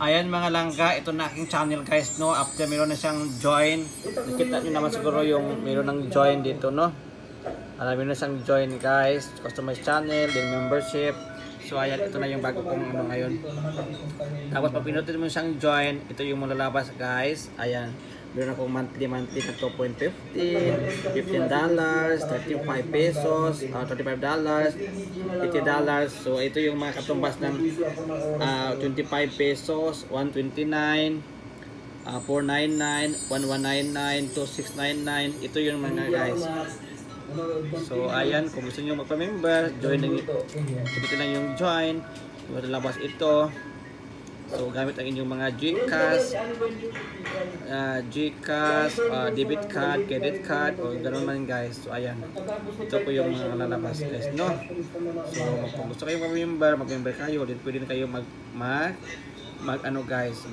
Ayan mga langga, ito na aking channel guys, no. After meron na siyang join. Nakita nyo naman siguro yung meron ng join dito, no. Meron na siyang join guys. Customize channel, then membership. So ayan, ito na yung bago kong ano ngayon. Tapos pag pinutin mo siyang join, ito yung malalabas guys. Ayan. Meron akong monthly na 2.50, $15, 35 pesos, $35, $80. So ito yung mga katumbas ng 25 pesos, 129, 499, 1199, 2699. Ito yung mga guys. So ayan, kung gusto niyo magpa-member, join lang, dito lang yung join. Malalabas ito. So gamit ang inyong mga GCash, debit card, credit card, o ganoon man guys. So ayan, ito po yung mga lalabas guys, no. So kung gusto kayo mag-member kayo, din pwede kayo ano guys,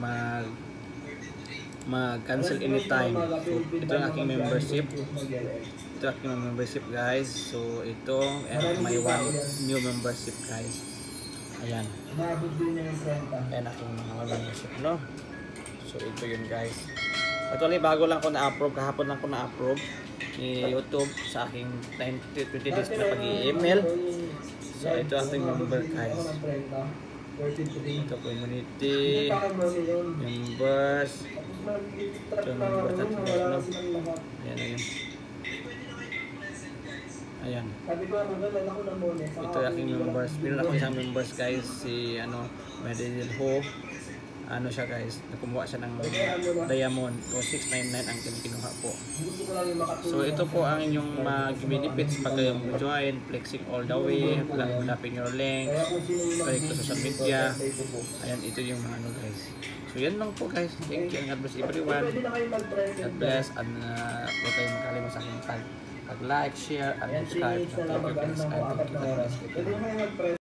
mag-cancel anytime. So ito ang aking membership. Ito ang aking membership guys. So ito, and may one new membership guys. Ayan. Ayan aking mga membership, no? So ito yun guys. Actually bago lang ko na-approve, kahapon lang ko na-approve ni YouTube sa aking 20 days na pag-i-email. So ito ating member guys. Ito community, members. Ito members natin guys, no? Ayan, ayan. Ayan. Ito aking members. Meron ako isang members guys, si Medellin Ho. Ano siya guys, nakumuha siya ng diamond. So 699 ang kinuha po. So ito po ang inyong benefits pag kayo join, flexing all the way, lapping your links, connect to social media. Ayan, ito yung mga guys. So yan lang po guys. Thank you and God bless everyone. God bless, and huwag kayong magkalimutan sa aking pag-like, share, and subscribe. Thank you guys.